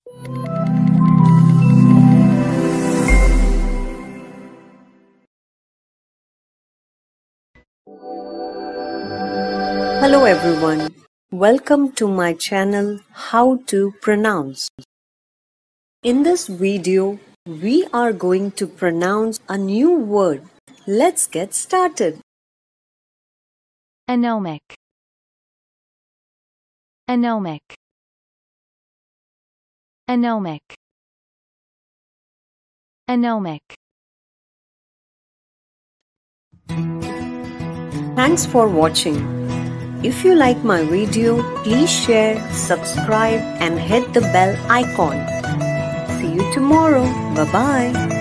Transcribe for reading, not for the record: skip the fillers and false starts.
Hello everyone, welcome to my channel How to Pronounce. In this video, we are going to pronounce a new word. Let's get started. Anomic. Anomic. Anomic. Anomic. Thanks for watching. If you like my video, please share, subscribe and hit the bell icon. See you tomorrow. Bye-bye.